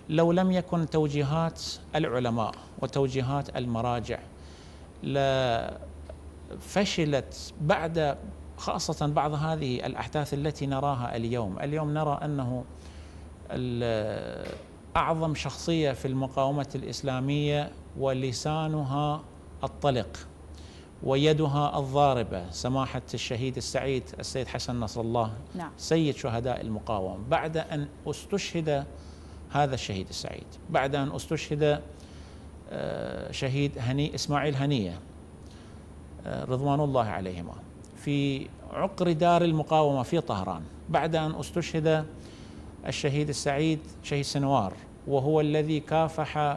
لو لم يكن توجيهات العلماء وتوجيهات المراجع لفشلت بعد، خاصة بعض هذه الأحداث التي نراها اليوم نرى أنه أعظم شخصية في المقاومة الإسلامية ولسانها الطلق ويدها الضاربة سماحة الشهيد السعيد السيد حسن نصر الله، نعم. سيد شهداء المقاومة، بعد أن استشهد هذا الشهيد السعيد، بعد أن استشهد شهيد إسماعيل هنية رضوان الله عليهما في عقر دار المقاومة في طهران، بعد أن استشهد الشهيد السعيد شهيد سنوار، وهو الذي كافح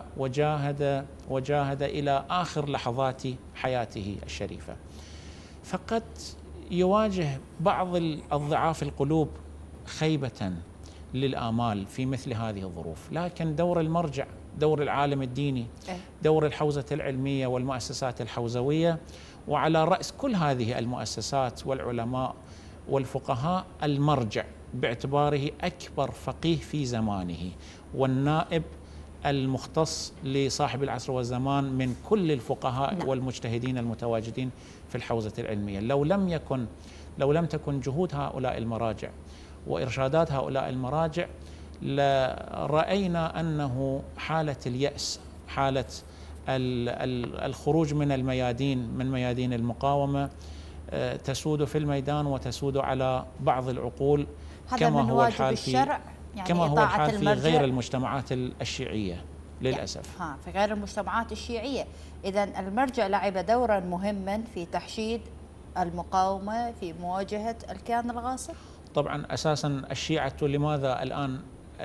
وجاهد إلى آخر لحظات حياته الشريفة. فقد يواجه بعض الضعاف القلوب خيبة للآمال في مثل هذه الظروف، لكن دور المرجع، دور العالم الديني، دور الحوزة العلمية والمؤسسات الحوزوية، وعلى رأس كل هذه المؤسسات والعلماء والفقهاء المرجع باعتباره أكبر فقيه في زمانه والنائب المختص لصاحب العصر والزمان من كل الفقهاء والمجتهدين المتواجدين في الحوزة العلمية. لو لم تكن جهود هؤلاء المراجع وإرشادات هؤلاء المراجع لرأينا أنه حالة اليأس، حالة الخروج من الميادين، من ميادين المقاومة، تسود في الميدان وتسود على بعض العقول، كما هو الحال في غير المجتمعات الشيعية للأسف. في غير المجتمعات الشيعية. إذن المرجع لعب دورا مهما في تحشيد المقاومة في مواجهة الكيان الغاصب. طبعا أساسا الشيعة لماذا الآن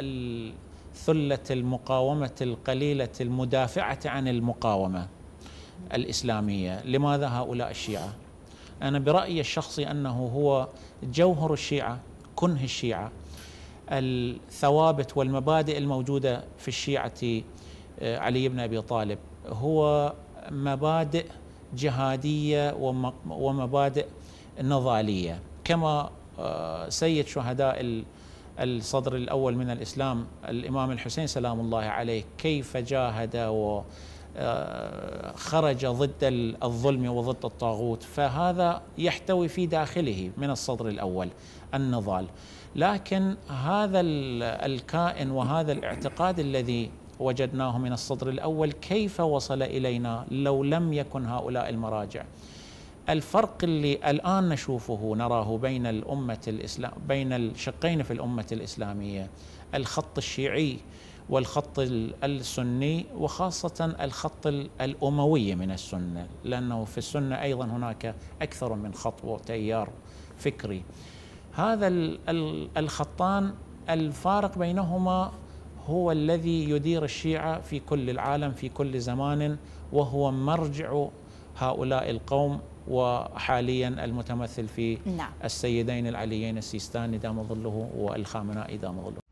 ثلة المقاومة القليلة المدافعة عن المقاومة الإسلامية، لماذا هؤلاء الشيعة؟ أنا برأيي الشخصي أنه هو جوهر الشيعة، كنه الشيعة، الثوابت والمبادئ الموجودة في الشيعة علي بن أبي طالب هو مبادئ جهادية ومبادئ نضالية، كما سيد شهداء الصدر الأول من الإسلام الإمام الحسين سلام الله عليه كيف جاهد وخرج ضد الظلم وضد الطاغوت، فهذا يحتوي في داخله من الصدر الأول النضال. لكن هذا الكائن وهذا الاعتقاد الذي وجدناه من الصدر الأول كيف وصل إلينا لو لم يكن هؤلاء المراجع؟ الفرق اللي الآن نشوفه نراه بين بين الشقين في الأمة الإسلامية، الخط الشيعي والخط السني، وخاصة الخط الأموي من السنة، لأنه في السنة أيضا هناك أكثر من خط وتيار فكري. هذا الخطان الفارق بينهما هو الذي يدير الشيعة في كل العالم في كل زمان، وهو مرجع هؤلاء القوم، وحاليا المتمثل في السيدين العليين السيستاني دام ظله والخامنائي دام ظله.